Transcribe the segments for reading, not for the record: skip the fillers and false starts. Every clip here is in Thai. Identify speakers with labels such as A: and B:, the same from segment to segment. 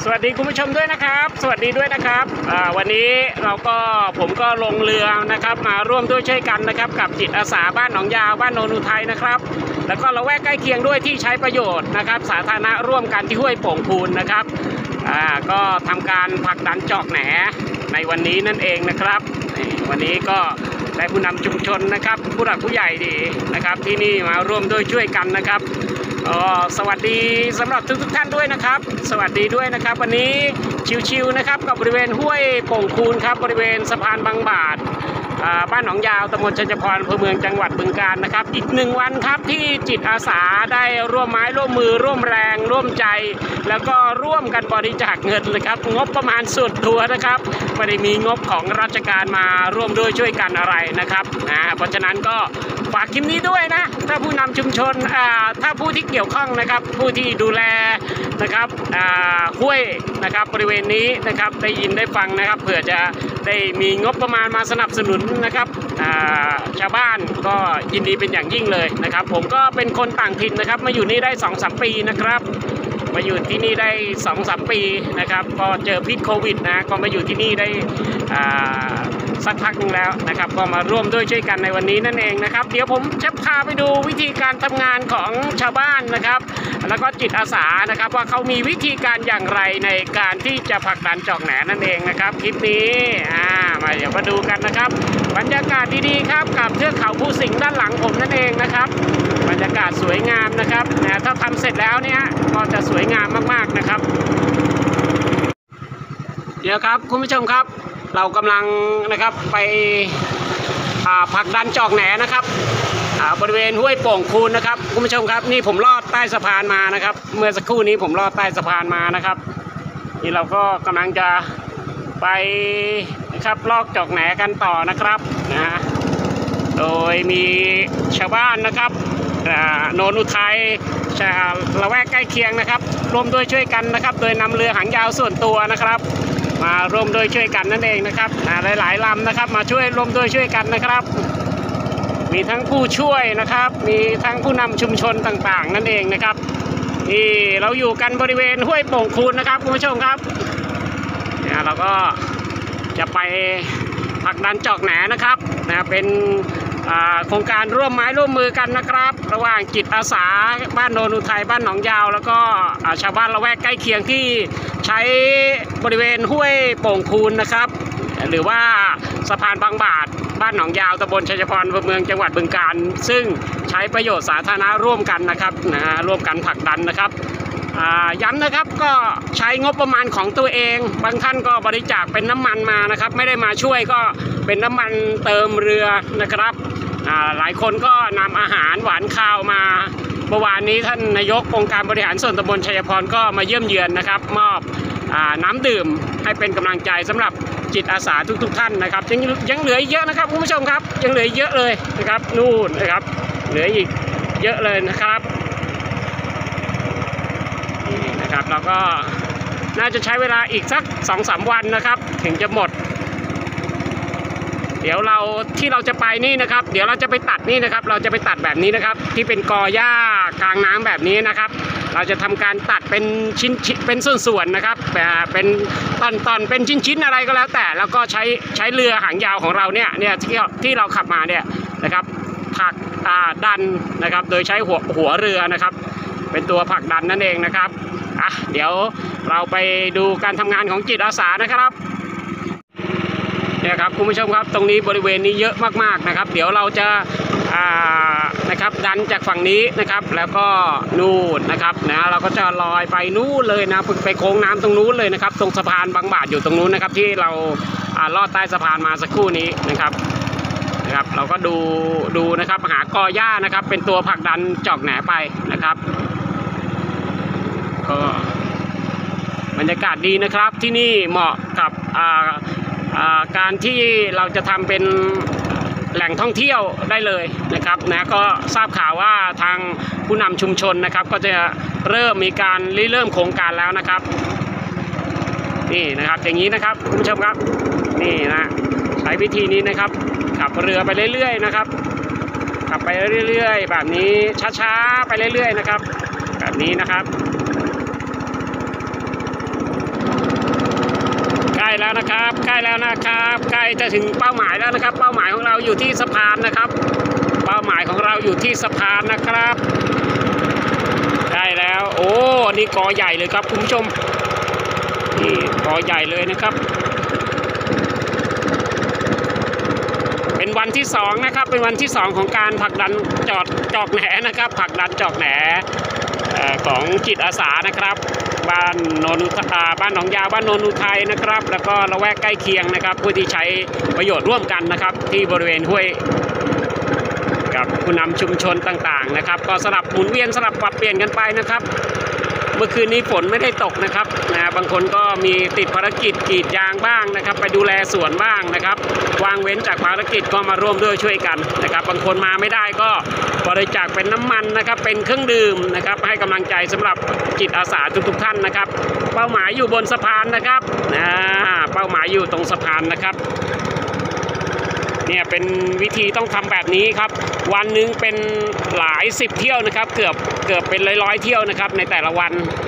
A: สวัสดีคุณผู้ชมด้วยนะครับสวัสดีด้วยนะครับวันนี้ผมก็ลงเรือนะครับมาร่วมด้วยช่วยกันนะครับกับจิตอาสาบ้านหนองยาวบ้านโนนอุทัยนะครับแล้วก็ละแวกใกล้เคียงด้วยที่ใช้ประโยชน์นะครับสาธารณะร่วมกันที่ห้วยโป่งพูนนะครับก็ทำการผลักดันจอกแหนในวันนี้นั่นเองนะครับวันนี้ก็ได้ผู้นำชุมชนนะครับผู้หลักผู้ใหญ่ดีนะครับที่นี่มาร่วมด้วยช่วยกันนะครับสวัสดีสำหรับทุกท่านด้วยนะครับสวัสดีด้วยนะครับวันนี้ชิวๆนะครับกับบริเวณห้วยโป่งคูนครับบริเวณสะพานบางบาทบ้านหนองยาวตำบลชัญพรอำเภอเมืองจังหวัดบึงกาฬนะครับอีก1วันครับที่จิตอาสาได้ร่วมไม้ร่วมมือร่วมแรงร่วมใจแล้วก็ร่วมกันบริจาคเงินเลยครับงบประมาณส่วนตัวนะครับไม่ได้มีงบของราชการมาร่วมด้วยช่วยกันอะไรนะครับเพราะฉะนั้นก็ฝากคลิปนี้ด้วยนะถ้าผู้นำชุมชนถ้าผู้ที่เกี่ยวข้องนะครับผู้ที่ดูแลนะครับห้วยนะครับบริเวณนี้นะครับได้ยินได้ฟังนะครับเผื่อจะได้มีงบประมาณมาสนับสนุนนะครับชาวบ้านก็ยินดีเป็นอย่างยิ่งเลยนะครับผมก็เป็นคนต่างถิ่นนะครับมาอยู่นี่ได้ 2-3 ปีนะครับมาอยู่ที่นี่ได้ 2-3 ปีนะครับก็เจอพิษโควิดนะก็มาอยู่ที่นี่ได้สักพักนึงแล้วนะครับก็มาร่วมด้วยช่วยกันในวันนี้นั่นเองนะครับเดี๋ยวผมจะพาไปดูวิธีการทำงานของชาวบ้านนะครับแล้วก็จิตอาสานะครับว่าเขามีวิธีการอย่างไรในการที่จะผลักดันจอกแหนนั่นเองนะครับคลิปนี้เดี๋ยวมาดูกันนะครับบรรยากาศดีๆครับกับเทือกเขาภูสิงห์ด้านหลังผมนั่นเองนะครับบรรยากาศสวยงามนะครับถ้าทำเสร็จแล้วเนี่ยก็จะสวยงามมากๆนะครับเดี๋ยวครับคุณผู้ชมครับเรากำลังนะครับไปผลักดันจอกแหนนะครับบริเวณห้วยโป่งคูนนะครับคุณผู้ชมครับนี่ผมลอดใต้สะพานมานะครับเมื่อสักครู่นี้ผมลอดใต้สะพานมานะครับนี่เราก็กำลังจะไปนะครับลอกจอกแหนกันต่อนะครับโดยมีชาวบ้านนะครับโนนอุทัยละแวกใกล้เคียงนะครับร่วมด้วยช่วยกันนะครับโดยนำเรือหางยาวส่วนตัวนะครับมาร่วมด้วยช่วยกันนั่นเองนะครับหลายๆลำนะครับมาช่วยร่วมด้วยช่วยกันนะครับมีทั้งผู้ช่วยนะครับมีทั้งผู้นำชุมชนต่างๆนั่นเองนะครับนี่เราอยู่กันบริเวณห้วยโป่งคูนนะครับคุณผู้ชมครับเราก็จะไปผลักดันจอกแหนนะครับเป็นโครงการร่วมไม้ร่วมมือกันนะครับระหว่างจิตอาสาบ้านโนนอุทัยบ้านหนองยาวแล้วก็ชาวบ้านละแวกใกล้เคียงที่ใช้บริเวณห้วยโป่งคูนนะครับหรือว่าสะพานบางบาทบ้านหนองยาวตำบลชัญพรอำเภอเมืองจังหวัดบึงกาฬซึ่งใช้ประโยชน์สาธารณะร่วมกันนะครับร่วมกันผลักดันนะครับย้ำนะครับก็ใช้งบประมาณของตัวเองบางท่านก็บริจาคเป็นน้ำมันมานะครับไม่ได้มาช่วยก็เป็นน้ำมันเติมเรือนะครับหลายคนก็นำอาหารหวานข้าวมาเมื่อวานนี้ท่านนายกองค์การบริหารส่วนตำบลชัยพรก็มาเยี่ยมเยือนนะครับมอบน้ำดื่มให้เป็นกำลังใจสำหรับจิตอาสาทุกท่านนะครับยังเหลือเยอะนะครับคุณผู้ชมครับยังเหลือเยอะเลยนะครับนู่นนะครับเหลืออีกเยอะเลยนะครับครับเราก็น่าจะใช้เวลาอีกสัก 2-3 วันนะครับถึงจะหมดเดี๋ยวที่เราจะไปนี่นะครับเดี๋ยวเราจะไปตัดนี่นะครับเราจะไปตัดแบบนี้นะครับที่เป็นกอหญ้ากลางน้ำแบบนี้นะครับเราจะทำการตัดเป็นชิ้นเป็นส่วนๆนะครับเป็นตอนเป็นชิ้นอะไรก็แล้วแต่แล้วก็ใช้เรือหางยาวของเราเนี่ยที่เราขับมาเนี่ยนะครับผลักดันนะครับโดยใช้หัวเรือนะครับเป็นตัวผลักดันนั่นเองนะครับเดี๋ยวเราไปดูการทำงานของจิตอาสานะครับเนี่ยครับคุณผู้ชมครับตรงนี้บริเวณนี้เยอะมากๆนะครับเดี๋ยวเราจะนะครับดันจากฝั่งนี้นะครับแล้วก็นู่นนะครับเราก็จะลอยไปนู่นเลยนะไปโค้งน้ำตรงนู้นเลยนะครับตรงสะพานบางบาทอยู่ตรงนู้นนะครับที่เราลอดใต้สะพานมาสักครู่นี้นะครับเราก็ดูนะครับหากอหญ้านะครับเป็นตัวผลักดันจอกแหนไปนะครับก็บรรยากาศดีนะครับที่นี่เหมาะกับการที่เราจะทำเป็นแหล่งท่องเที่ยวได้เลยนะครับก็ทราบข่าวว่าทางผู้นำชุมชนนะครับก็จะเริ่มโครงการแล้วนะครับนี่นะครับอย่างนี้นะครับคุณผู้ชมครับนี่นะใช้วิธีนี้นะครับขับเรือไปเรื่อยๆนะครับขับไปเรื่อยๆแบบนี้ช้าๆไปเรื่อยๆนะครับแบบนี้นะครับนะครับใกล้แล้วนะครับใกล้จะถึงเป้าหมายแล้วนะครับเป้าหมายของเราอยู่ที่สะพานนะครับเป้าหมายของเราอยู่ที่สะพานนะครับใกล้แล้วโอ้นี่กอใหญ่เลยครับคุณผู้ชมนี่กอใหญ่เลยนะครับเป็นวันที่2นะครับเป็นวันที่2ของการผลักดันจอกแหนนะครับผลักดันจอกแหนของจิตอาสานะครับบ้านโนนบ้านหนองยาวบ้านโนนอุทัยนะครับแล้วก็ละแวกใกล้เคียงนะครับผู้ที่ใช้ประโยชน์ร่วมกันนะครับที่บริเวณห้วยกับผู้นำชุมชนต่างๆนะครับก็สลับหมุนเวียนสลับปรับเปลี่ยนกันไปนะครับเมื่อคืนนี้ฝนไม่ได้ตกนะครับบางคนก็มีติดภารกิจกรีดยางบ้างนะครับไปดูแลสวนบ้างนะครับวางเว้นจากภารกิจก็มาร่วมด้วยช่วยกันนะครับบางคนมาไม่ได้ก็บริจาคเป็นน้ำมันนะครับเป็นเครื่องดื่มนะครับให้กำลังใจสำหรับจิตอาสาทุกท่านนะครับเป้าหมายอยู่บนสะพานนะครับเป้าหมายอยู่ตรงสะพานนะครับเนี่ยเป็นวิธีต้องทำแบบนี้ครับวันหนึ่งเป็นหลาย10เที่ยวนะครับเกือบเป็นร้อยเที่ยวนะครับในแต่ละวัน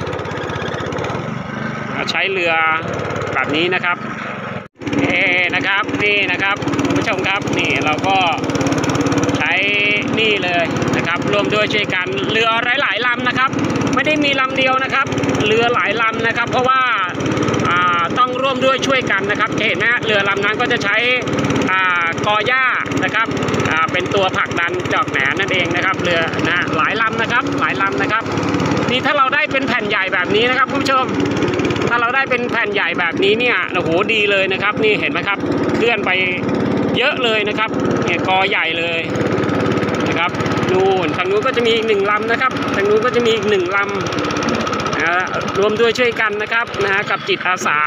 A: ใช้เรือแบบนี้นะครับนะครับนี่นะครับคุณผู้ชมครับนี่เราก็ใช้นี่เลยนะครับรวมด้วยช่วยกันเรือหลายๆลำนะครับไม่ได้มีลำเดียวนะครับเรือหลายลำนะครับเพราะว่าต้องร่วมด้วยช่วยกันนะครับเห็นไหมเรือลำนั้นก็จะใช้กอหญ้านะครับเป็นตัวผลักดันจอกแหนนั่นเองนะครับเรือหลายลำนะครับหลายลำนะครับนี่ถ้าเราได้เป็นแผ่นใหญ่แบบนี้นะครับคุณผู้ชมถ้าเราได้เป็นแผ่นใหญ่แบบนี้เนี่ยโอ้โหดีเลยนะครับนี่เห็นไหมครับเคลื่อนไปเยอะเลยนะครับเนี่ยกอใหญ่เลยนะครับนู่นทางนู้นก็จะมีอีก1ลำนะครับทางนู้นก็จะมีอีก1ลำรวมด้วยช่วยกันนะครับกับจิตอาสา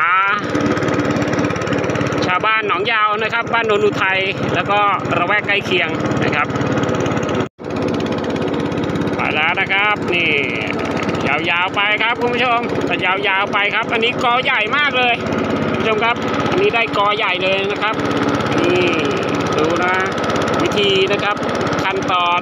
A: ชาวบ้านหนองยาวนะครับบ้านโนนอุทัยแล้วก็ระแวกใกล้เคียงนะครับไปแล้วนะครับนี่ยาวๆไปครับคุณผู้ชมยาวๆไปครับอันนี้กอใหญ่มากเลยคุณผู้ชมครับอันนี้ได้กอใหญ่เลยนะครับนี่ดูนะวิธีนะครับขั้นตอน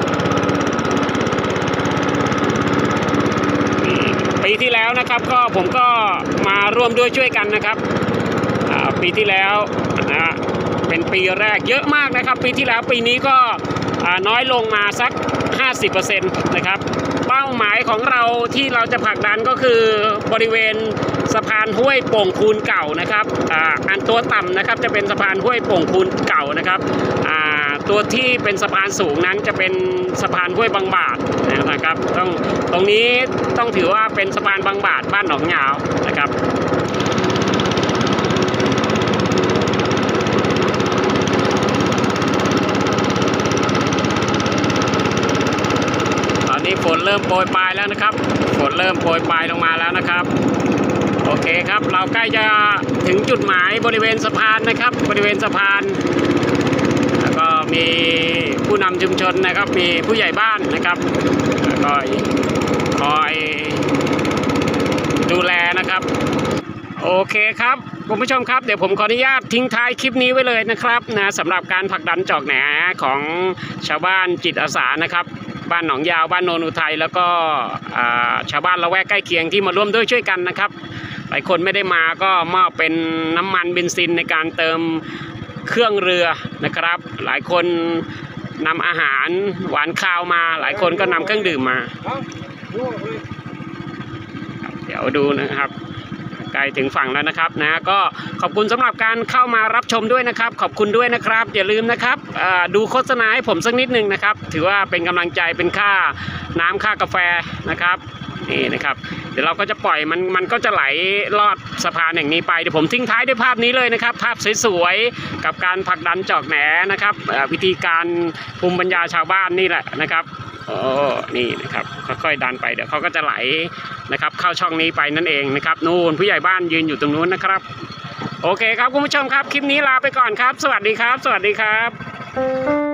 A: ปีที่แล้วนะครับก็ผมก็มาร่วมด้วยช่วยกันนะครับปีที่แล้วเป็นปีแรกเยอะมากนะครับปีที่แล้วปีนี้ก็น้อยลงมาสัก 50% นะครับเป้าหมายของเราที่เราจะผลักดันก็คือบริเวณสะพานห้วยโป่งคูนเก่านะครับอันตัวต่ำนะครับจะเป็นสะพานห้วยโป่งคูนเก่านะครับตัวที่เป็นสะพานสูงนั้นจะเป็นสะพานห้วยบางบาทนะครับตรงนี้ต้องถือว่าเป็นสะพานบางบาทบ้านหนองยาวนะครับนี่ฝนเริ่มโปรยปลายแล้วนะครับฝนเริ่มโปรยปลายลงมาแล้วนะครับโอเคครับเราใกล้จะถึงจุดหมายบริเวณสะพานนะครับบริเวณสะพานแล้วก็มีผู้นำชุมชนนะครับมีผู้ใหญ่บ้านนะครับแล้วก็คอยดูแลนะครับโอเคครับคุณผู้ชมครับเดี๋ยวผมขออนุญาตทิ้งท้ายคลิปนี้ไว้เลยนะครับสำหรับการผลักดันจอกแหนของชาวบ้านจิตอาสานะครับบ้านหนองยาวบ้านโนนอุทัยแล้วก็ชาวบ้านละแวกใกล้เคียงที่มาร่วมด้วยช่วยกันนะครับหลายคนไม่ได้มาก็มอบเป็นน้ำมันเบนซินในการเติมเครื่องเรือนะครับหลายคนนำอาหารหวานข้าวมาหลายคนก็นำเครื่องดื่มมาเดี๋ยวดูนะครับใกล้ถึงฝั่งแล้วนะครับก็ขอบคุณสำหรับการเข้ามารับชมด้วยนะครับขอบคุณด้วยนะครับอย่าลืมนะครับดูโฆษณาให้ผมสักนิดนึงนะครับถือว่าเป็นกำลังใจเป็นค่าน้ำค่ากาแฟนะครับนี่นะครับเดี๋ยวเราก็จะปล่อยมันก็จะไหลลอดสะพานแห่งนี้ไปเดี๋ยวผมทิ้งท้ายด้วยภาพนี้เลยนะครับภาพสวยๆกับการผลักดันจอกแหนนะครับวิธีการภูมิปัญญาชาวบ้านนี่แหละนะครับนี่นะครับค่อยๆดันไปเดี๋ยวเขาก็จะไหลนะครับเข้าช่องนี้ไปนั่นเองนะครับนู่นผู้ใหญ่บ้านยืนอยู่ตรงนู้นนะครับโอเคครับคุณผู้ชมครับคลิปนี้ลาไปก่อนครับสวัสดีครับสวัสดีครับ